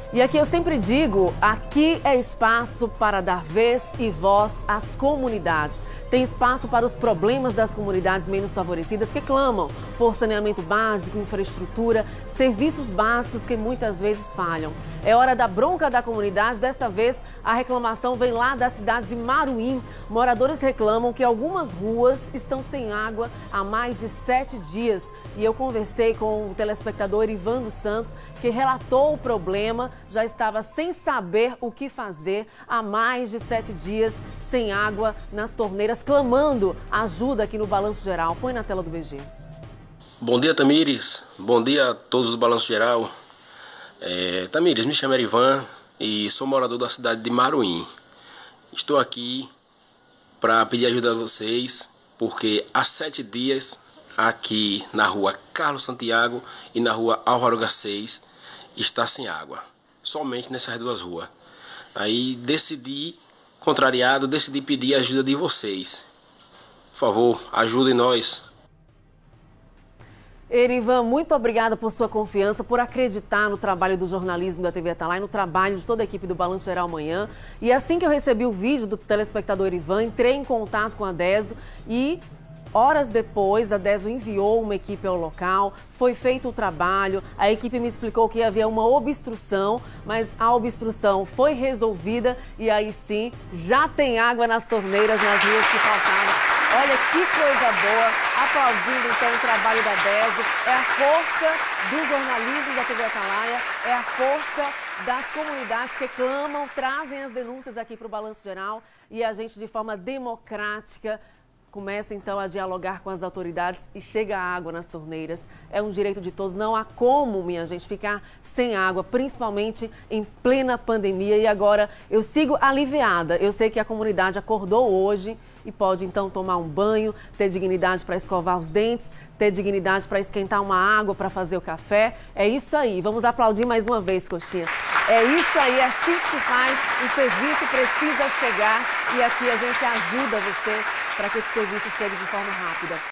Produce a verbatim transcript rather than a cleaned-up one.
E aqui eu sempre digo, aqui é espaço para dar vez e voz às comunidades. Tem espaço para os problemas das comunidades menos favorecidas que clamam por saneamento básico, infraestrutura, serviços básicos que muitas vezes falham. É hora da bronca da comunidade. Desta vez, a reclamação vem lá da cidade de Maruim. Moradores reclamam que algumas ruas estão sem água há mais de sete dias. E eu conversei com o telespectador Ivan dos Santos, que relatou o problema, já estava sem saber o que fazer há mais de sete dias, sem água nas torneiras, clamando ajuda aqui no Balanço Geral. Põe na tela do B G. Bom dia, Tamires. Bom dia a todos do Balanço Geral. É, Tamires, me chamo Ivan e sou morador da cidade de Maruim. Estou aqui para pedir ajuda a vocês, porque há sete dias aqui na rua Carlos Santiago e na rua Álvaro seis está sem água, somente nessas duas ruas. Aí decidi, contrariado, decidi pedir a ajuda de vocês. Por favor, ajudem nós. Erivan, muito obrigada por sua confiança, por acreditar no trabalho do jornalismo da T V Atalaia, no trabalho de toda a equipe do Balanço Geral Amanhã. E assim que eu recebi o vídeo do telespectador Erivan, entrei em contato com a DESO e horas depois, a DESO enviou uma equipe ao local, foi feito o trabalho, a equipe me explicou que havia uma obstrução, mas a obstrução foi resolvida e aí sim, já tem água nas torneiras, nas ruas que faltavam. Olha que coisa boa, aplaudindo então o trabalho da DESO, é a força do jornalismo da T V Atalaia, é a força das comunidades que clamam, trazem as denúncias aqui para o Balanço Geral e a gente de forma democrática começa então a dialogar com as autoridades e chega a água nas torneiras. É um direito de todos, não há como, minha gente, ficar sem água, principalmente em plena pandemia. E agora eu sigo aliviada, eu sei que a comunidade acordou hoje e pode então tomar um banho, ter dignidade para escovar os dentes, ter dignidade para esquentar uma água, para fazer o café. É isso aí, vamos aplaudir mais uma vez, Coxinha. É isso aí, é assim que se faz, o serviço precisa chegar e aqui a gente ajuda você para que esse serviço chegue de forma rápida.